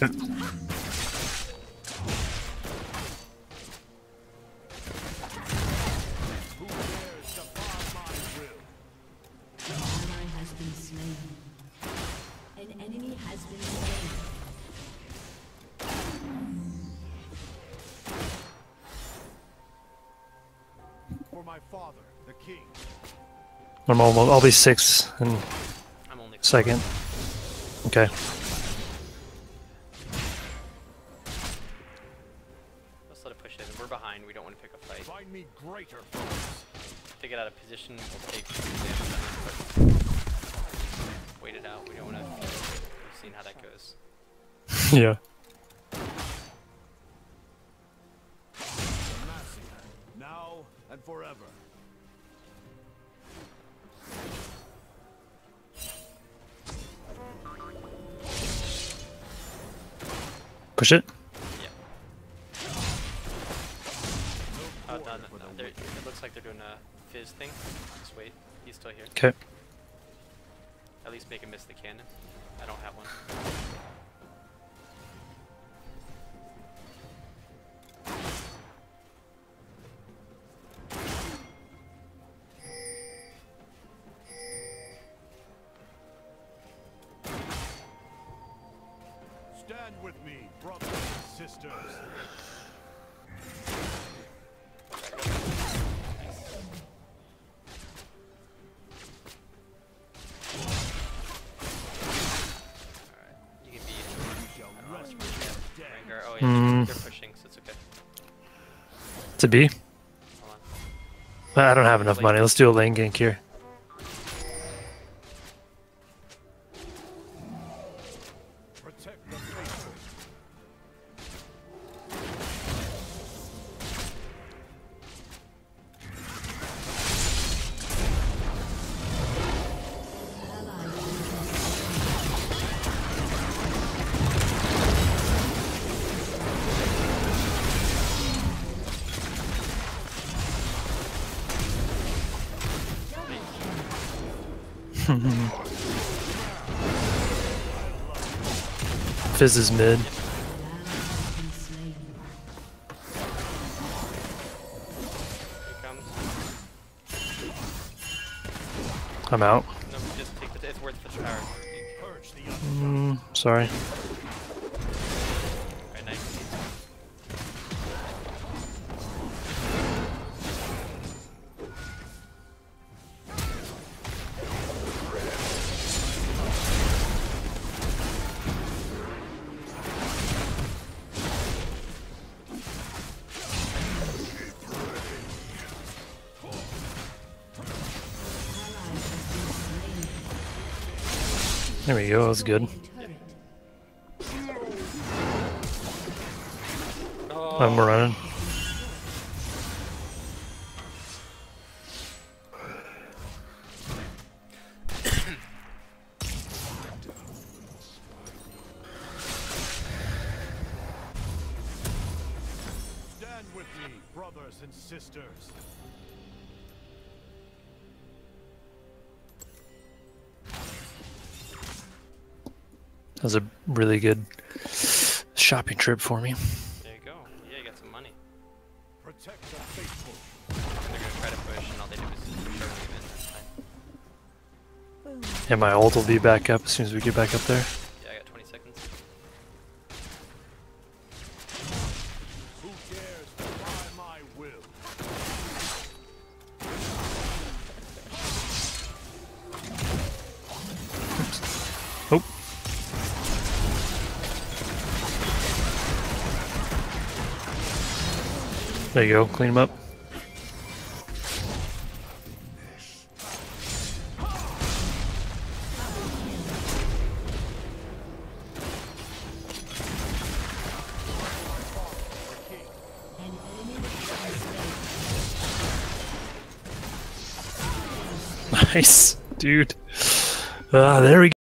I'm almost. I'll be 6 in I'm only second. Okay. Let's let it push in. We're behind. We don't want to pick a fight. Find me greater. If they get out of position, we'll take damage on them, but wait it out. We don't want to. We've seen how that goes. Yeah. Now and forever. Push it. Yeah. Oh, no. It looks like they're doing a fizz thing. Just wait. He's still here. Okay. At least make him miss the cannon. I don't have one. Stand with me, brothers and sisters. You can be Rengar. Oh Hmm. yeah, they're pushing, so it's okay. To be. Hold on. I don't have enough money. Let's do a lane gank here. Protect the faithful. Fizz is mid. Here he comes. I'm out. No, just take the. It's worth the power. Purge the Sorry. Alright, nice. There we go. That was good. Oh, I'm running. Stand with me, brothers and sisters. That was a really good shopping trip for me. there you go. Yeah, you got some money. Protect the faithful. They're gonna try to push, and all they do is turn them in. That's fine. And my ult will be back up as soon as we get back up there. Yeah, I got 20 seconds. Who dares defy my will? Oh. There you go. Clean him up. Nice, dude. There we go.